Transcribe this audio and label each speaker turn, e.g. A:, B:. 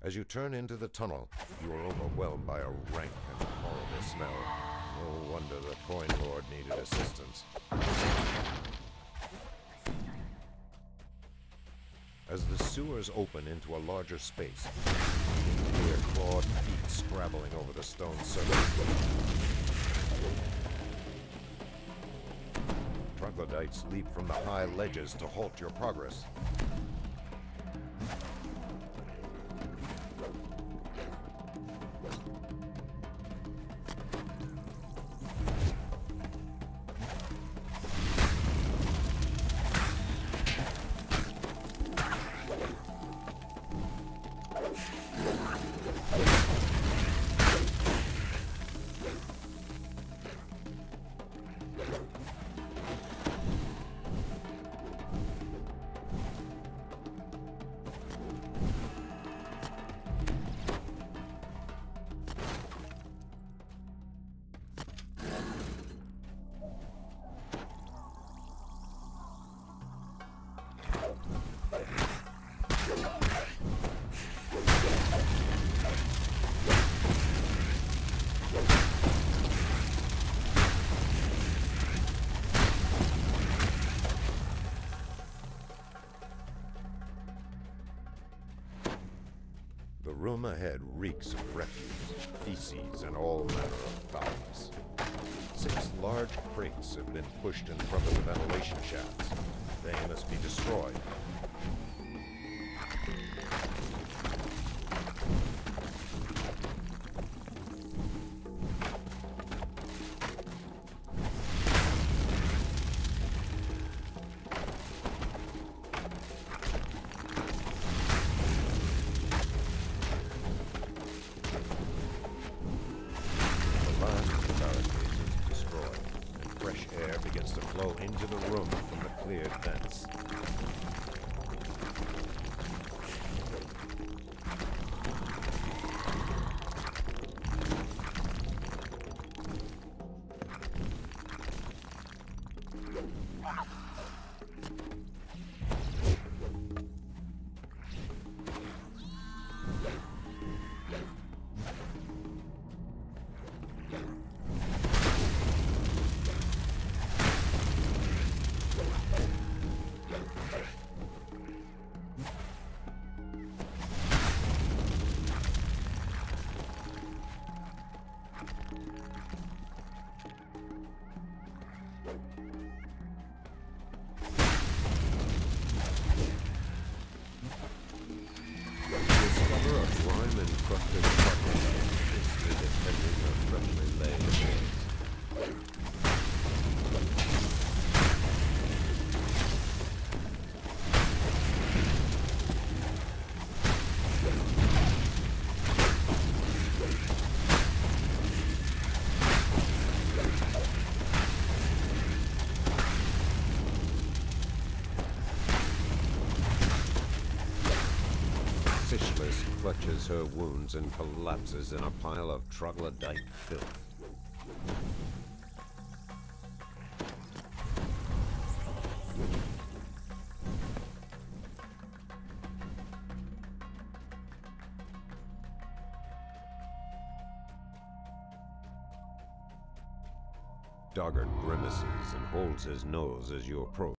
A: As you turn into the tunnel, you are overwhelmed by a rank and horrible smell. No wonder the Coin Lord needed assistance. As the sewers open into a larger space, you hear clawed feet scrabbling over the stone surface. Troglodytes leap from the high ledges to halt your progress. The room ahead reeks of refuse, feces, and all manner of foulness. 6 large crates have been pushed in front of the ventilation shafts. They must be destroyed. Air begins to flow into the room from the cleared vents. Encrusted troglodytes is defending a freshly laid eggs. Fishless clutches her wounds and collapses in a pile of troglodyte filth. Doggart grimaces and holds his nose as you approach.